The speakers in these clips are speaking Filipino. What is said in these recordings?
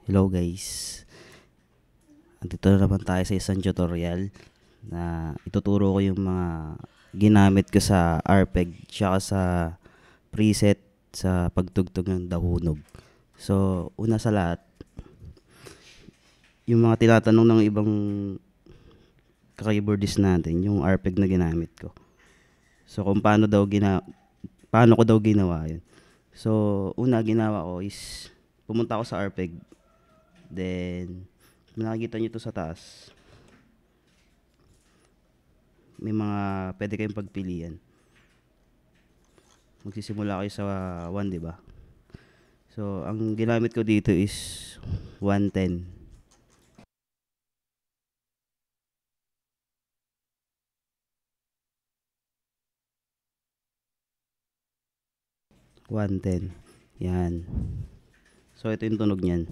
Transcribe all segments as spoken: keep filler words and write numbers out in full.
Hello guys, andito na naman tayo sa isang tutorial na ituturo ko yung mga ginamit ko sa arpeg tsaka sa preset sa pagtugtog ng dahunog. So, una sa lahat, yung mga tinatanong ng ibang keyboardist natin, yung arpeg na ginamit ko. So, kung paano daw gina paano ko daw ginawa yun. So, una ginawa ko is pumunta ako sa arpeg. Then, nakikita nyo to sa taas. May mga pwede kayong pagpilian. Magsisimula kayo sa one, di ba? So, ang ginamit ko dito is one ten. one ten. Yan. So, ito yung tunog niyan.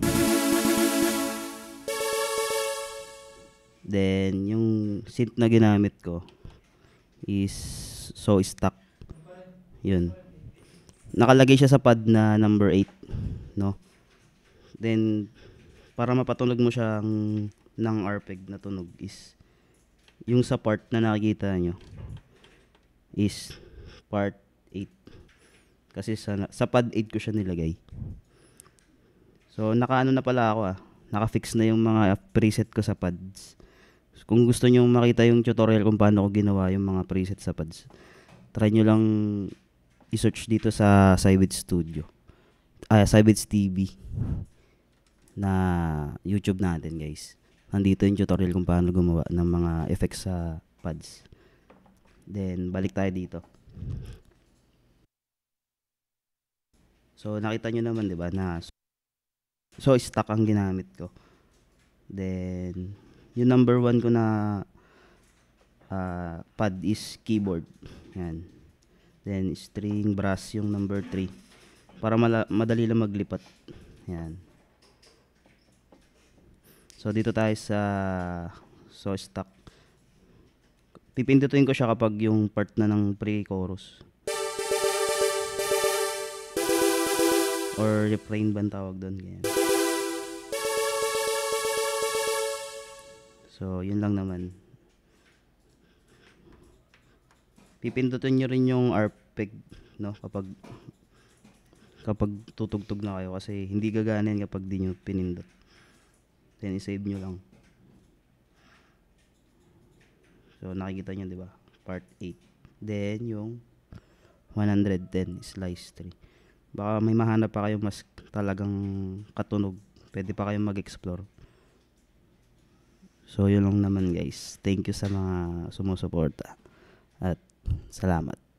Then, yung synth na ginamit ko is so stock. Yun. Nakalagay siya sa pad na number eight, no? Then, para mapatunog mo siyang ng arpeg na tunog is yung sa part na nakikita nyo is part eight. Kasi sa, sa pad eight ko siya nilagay. So, nakaano na pala ako ah. Naka-fix na yung mga preset ko sa pads. Kung gusto nyo makita yung tutorial kung paano ko ginawa yung mga preset sa pads, try nyo lang i-search dito sa Cybits Studio. Ah, Cybits T V na YouTube natin, guys. Nandito yung tutorial kung paano gumawa ng mga effects sa pads. Then, balik tayo dito. So, nakita nyo naman, di ba, na so, stock ang ginamit ko. Then, yung number one ko na uh, pad is keyboard. Yan. Then, string brass yung number three. Para mala- madali lang maglipat. Yan. So, dito tayo sa so stock. Pipindutin ko siya kapag yung part na ng pre-chorus. Or refrain ba ang tawag doon? Ganyan. So, yun lang naman. Pipindutin nyo rin yung arpeg, no? Kapag kapag tutugtog na kayo kasi hindi gaganin kapag di nyo pinindot. Then, i-save nyo lang. So, nakikita nyo, di ba? Part eight. Then, yung one ten, slice three. Baka may mahanap pa kayo mas talagang katunog. Pwede pa kayong mag-explore. So, yun lang naman guys. Thank you sa mga sumusuporta. At salamat.